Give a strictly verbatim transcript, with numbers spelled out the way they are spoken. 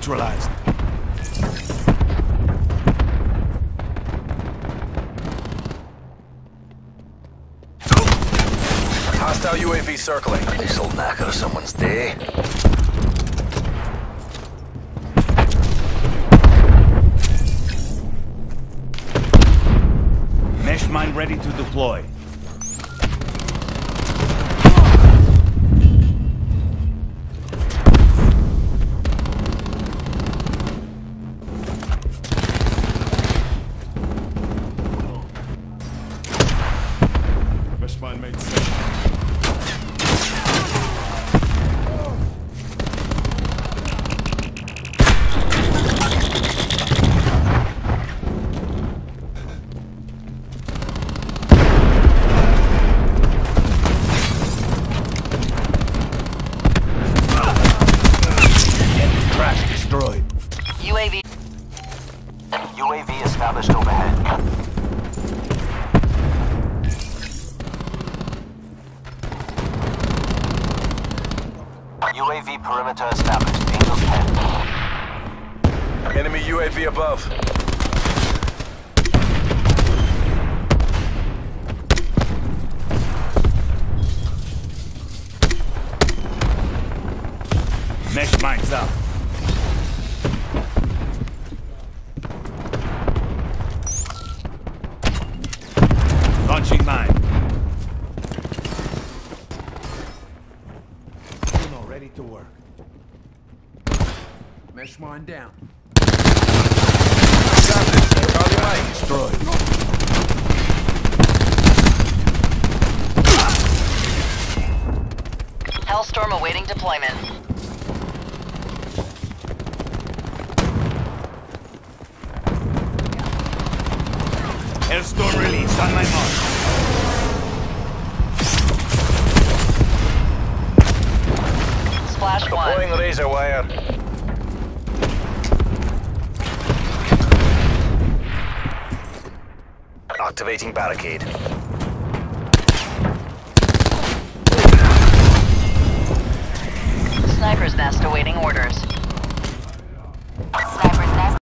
neutralized. Hostile U A V circling. This'll knacker someone's day. Mesh mine ready to deploy. Mesh mine made safe. Destroyed. U A V. U A V established overhead. U A V perimeter established. Angels ten. Enemy U A V above. Mesh mines up. Launching mine. Uno ready to work. Mesh mine down. Got this. Charlie Mike. Destroyed. Hellstorm awaiting deployment. Hellstorm released on my mark. Splash one. Deploying laser wire. Activating barricade. Sniper's nest awaiting orders.